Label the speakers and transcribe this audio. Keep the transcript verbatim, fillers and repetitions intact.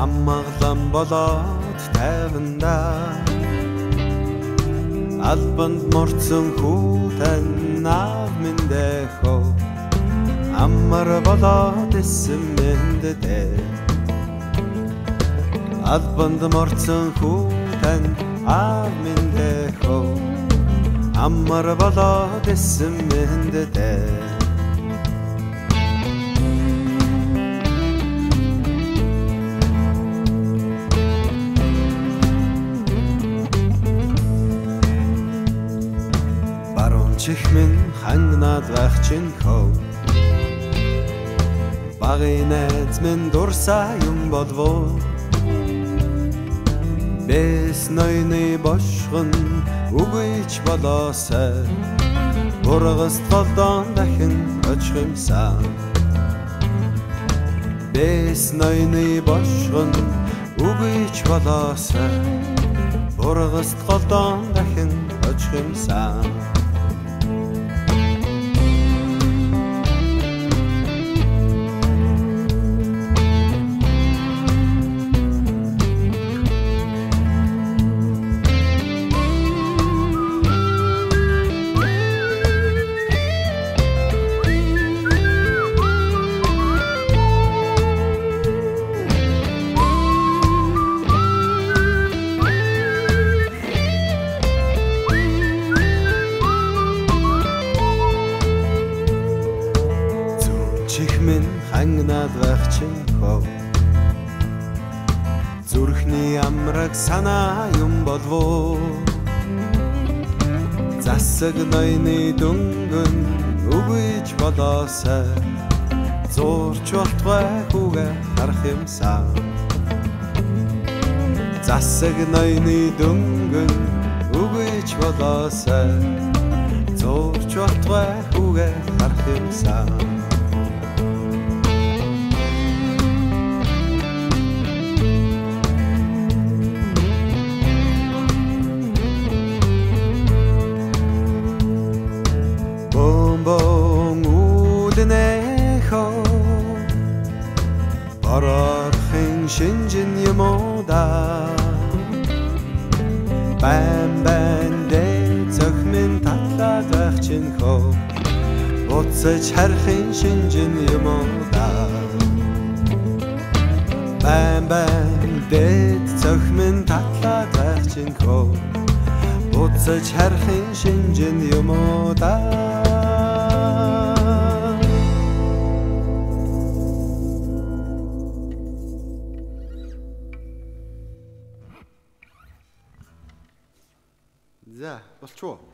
Speaker 1: аммаглан болоод тайванда албанд морцсон хүүтэн аав миндэхөө амар болоод исэн мэндэ албанд морцсон хүүтэн аав миндэхөө амар болоод исэн мэндэ чихмэн хангнаад байх чинь хөө багын найз минь дурсаа юм болвоо бэс ноёны бошгон үгүйч болоосай бургаст голдон дахин очих юмсан бэс ноёны бошгон үгүйч болоосай бургаст голдон дахин очих юмсан чихмэн хангнаад байх чинь хөө зүрхний амраг санаа юм болвоо засаг ноёны дөнгөн үгүйч болоосай зурч болтгой хүүгээ харах юмсан засаг ноёны дөнгөн үгүйч болоосай зурч болтгой хүүгээ харах юмсан Орохын шинжин юм уу да байн байн дэ цохмын татлаад байх чинь хөө буцаж харахын шинжин юм уу да байн байн дэ цохмын татлаад байх чинь хөө буцаж харахын шинжин юм уу да За, болчихоо.